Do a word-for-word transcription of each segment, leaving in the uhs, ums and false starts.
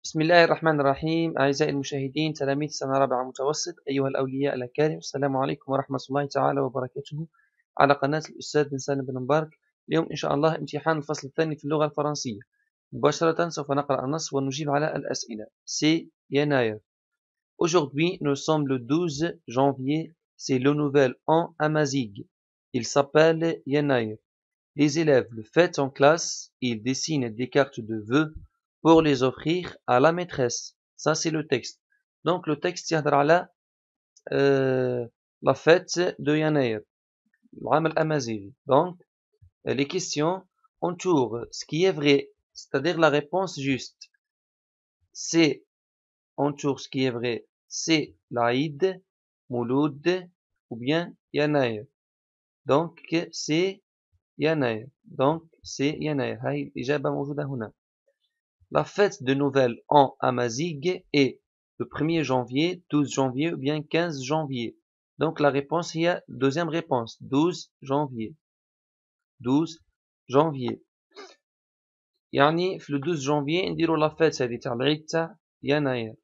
بسم الله الرحمن الرحيم. أعزائي المشاهدين تلاميذ سنة رابعة متوسط، أيها الأولياء الأكارم، السلام عليكم ورحمة الله تعالى وبركاته على قناة الأستاذ بن سالم بن مبارك. اليوم إن شاء الله امتحان الفصل الثاني في اللغة الفرنسية. مباشرة سوف نقرأ النص ونجيب على الأسئلة. سي يناير. Aujourd'hui, nous sommes le douze janvier, c'est le nouvel an amazigh. Il s'appelle Yanaïr. Les élèves le fêtent en classe, ils dessinent des cartes de vœux pour les offrir à la maîtresse. Ça, c'est le texte. Donc, le texte يهضر على euh, la fête de Yanaïr, العام الأمازيغي. Donc, les questions entourent ce qui est vrai, c'est-à-dire la réponse juste. C'est entoure ce qui est vrai, c'est l'Aïd, Mouloud ou bien Yanaïr. Donc, c'est يناير. Donc, c'est يناير. هاي الإجابة موجودة هنا. La fête de Nouvel An amazigh est le premier janvier, douze janvier ou bien quinze janvier. Donc, la réponse, il y a deuxième réponse, douze janvier. douze janvier. يعني في le douze janvier نديروا la fête هذه تاع العيد تاع يناير.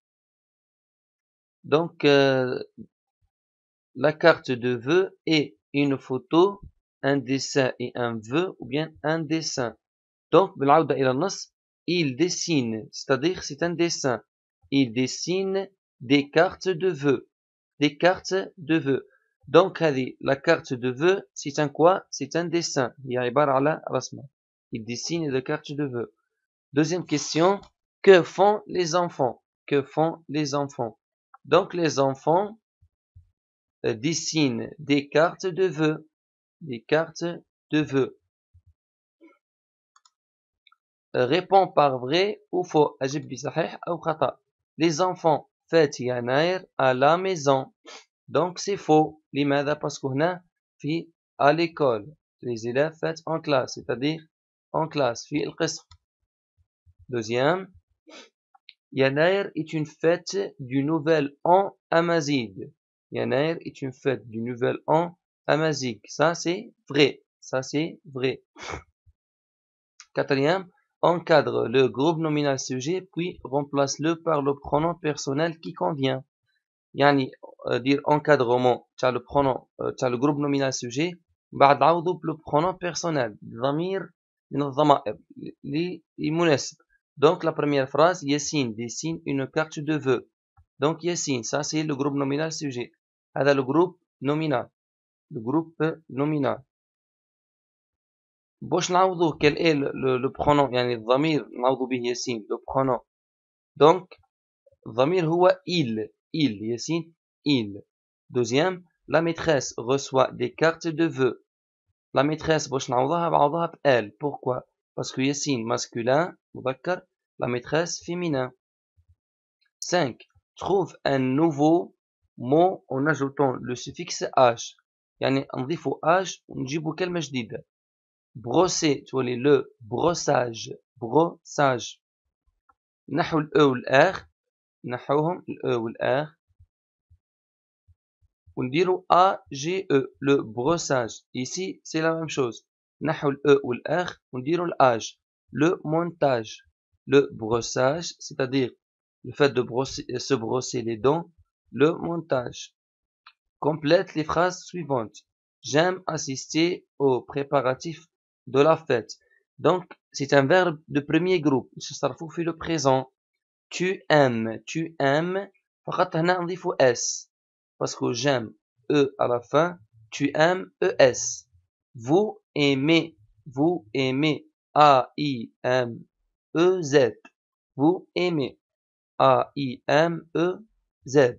Donc, euh, la carte de vœux est une photo, un dessin et un vœu ou bien un dessin. Donc, بالعودة إلى النص, il dessine, c'est-à-dire c'est un dessin. Il dessine des cartes de vœux. Des cartes de vœux. Donc, هذه, la carte de vœux, c'est un quoi? C'est un dessin. هي عبارة على رسمة. Il dessine des cartes de vœux. Deuxième question, que font les enfants? Que font les enfants? Donc, les enfants euh, dessinent des cartes de vœux. Des cartes de vœux. Réponds par vrai ou faux. أجب بصحيح أو خطأ. Les enfants fêtent يناير à la maison. Donc c'est faux. لماذا؟ parce que هنا في à l'école. Les élèves fêtent en classe, c'est-à-dire en classe في القسم. Deuxième, يناير est une fête du nouvel an amazigh. يناير est une fête du nouvel an amazigh. Ça c'est vrai. Ça c'est vrai. Quatrième, encadre le groupe nominal sujet puis remplace-le par le pronom personnel qui convient. يعني dire encadrement تاع le pronom تاع le groupe nominal sujet بعد عوضه بلو pronom personnel ضمير من الضمائر اللي مناسب. Donc la première phrase, Yassine dessine une carte de vœux. Donc Yassine, ça c'est le groupe nominal sujet. هذا le groupe nominal. Le groupe nominal. باش نعوضوه quel est le, le, le pronom يعني الضمير نعوضو به ياسين le pronom. Donc الضمير هو il il ياسين il. Deuxième, la maîtresse reçoit des cartes de vœux. La maîtresse باش نعوضها بعوضها ب elle. Pourquoi? Parce que ياسين masculin مذكر, la maîtresse féminin. Cinq, trouve un nouveau mot en ajoutant le suffixe age. يعني نضيفو age ونجيبو كلمة جديدة. brosser تولي le brossage brossage. نحو ال E وال R نحوهم ال E وال R ونديرو A G E le brossage. Ici c'est la même chose. نحو ال E وال R ونديرو ال age le montage. Le brossage c'est-à-dire le fait de brosser, se brosser les dents, le montage. Complète les phrases suivantes. J'aime assister aux préparatifs de la fête. Donc, c'est un verbe de premier groupe. Il se trouve في le présent. Tu aimes, tu aimes. فقط هنا نضيفو S. Parce que j'aime, E à la fin. Tu aimes, E S. Vous aimez, vous aimez. A I M E Z. Vous aimez. A I M E Z.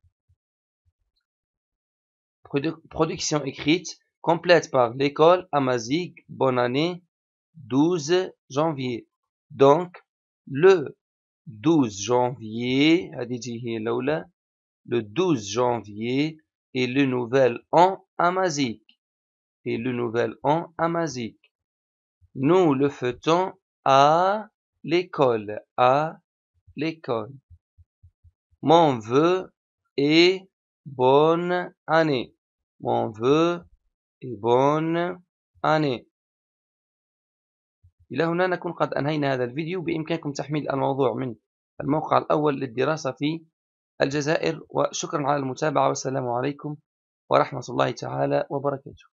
Production écrite complète par l'école amazigh. Bonne année. douze janvier. Donc, le douze janvier, le douze janvier est le nouvel an amazigh. Et le nouvel an amazigh. Nous le fêtons à l'école. À l'école. Mon vœu est bonne année. Mon vœu est bonne année. إلى هنا نكون قد أنهينا هذا الفيديو. بإمكانكم تحميل الموضوع من الموقع الأول للدراسة في الجزائر. وشكرا على المتابعة، والسلام عليكم ورحمة الله تعالى وبركاته.